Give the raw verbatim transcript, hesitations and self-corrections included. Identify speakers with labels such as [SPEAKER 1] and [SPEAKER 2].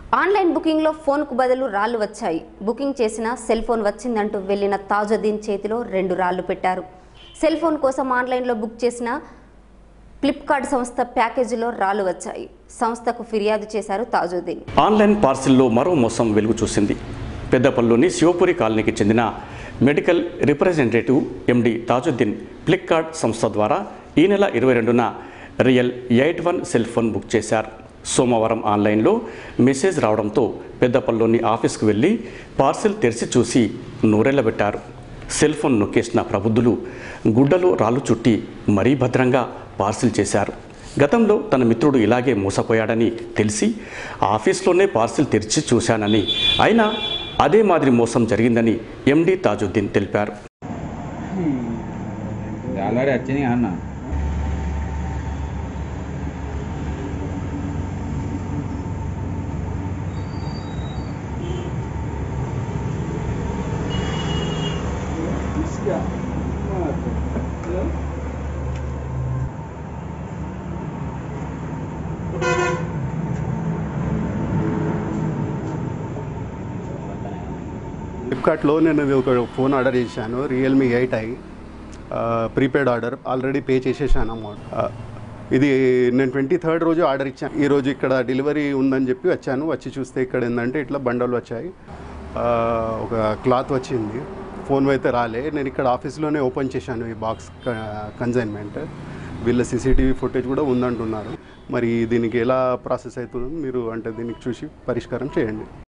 [SPEAKER 1] Online బుకింగ్లో ఫోన్కు బదులు రాళ్లు వచ్చాయి. బుకింగ్ చేసిన సెల్ ఫోన్ వచ్చిందంటూ వెళ్లిన తాజుద్దీన్ చేతిలో రెండు రాళ్లు పెట్టారు. సెల్ ఫోన్ కోసం ఆన్లైన్లో బుక్ చేసిన ఫ్లిప్కార్ట్ సంస్థ ప్యాకేజీలో రాళ్లు వచ్చాయి. సంస్థకు ఫిర్యాదు చేశారు తాజుద్దీన్.
[SPEAKER 2] ఆన్లైన్ పార్సిల్లో మరో మోసం వెలుగు చూసింది. పెద్దపల్లిలోని శివపురి కాలనీకి చెందిన medical representative MD Tajuddin Flipkart సంస్థ ద్వారా ఈ నెల ఇరవై రెండున real eight one cell phone book చేశారు. సోమవారం ఆన్లైన్లో మెసేజ్ రావడంతో పెద్దపల్లిలోని ఆఫీస్కు వెళ్ళి పార్సిల్ తెరిచి చూసి నూరెళ్లబెట్టారు. సెల్ ఫోన్ నొక్కేసిన ప్రబుద్ధులు గుడ్డలో రాళ్ళు చుట్టి మరీ భద్రంగా పార్సిల్ చేశారు. గతంలో తన మిత్రుడు ఇలాగే మోసపోయాడని తెలిసి ఆఫీస్లోనే పార్సిల్ తెరిచి చూశానని, అయినా అదే మాదిరి మోసం జరిగిందని ఎండి తాజుద్దీన్ తెలిపారు.
[SPEAKER 3] ఫ్లిప్కార్ట్లో నేను ఒక ఫోన్ ఆర్డర్ చేశాను, Realme eight I prepaid order. Already pay చేసేసాను అమౌంట్. ఇది నేను ట్వంటీ థర్డ్ రోజు ఆర్డర్ ఇచ్చాను. ఈరోజు ఇక్కడ డెలివరీ ఉందని చెప్పి వచ్చాను. వచ్చి చూస్తే ఇక్కడ ఏంటంటే ఇట్లా బండలు వచ్చాయి, ఒక క్లాత్ వచ్చింది, ఫోన్ అయితే రాలే. నేను ఇక్కడ ఆఫీస్లోనే ఓపెన్ చేశాను ఈ బాక్స్ కన్సైన్మెంట్. వీళ్ళ సీసీటీవీ ఫుటేజ్ కూడా ఉందంటున్నారు. మరి దీనికి ఎలా ప్రాసెస్ అవుతుందో మీరు అంటే దీనికి చూసి పరిష్కారం చేయండి.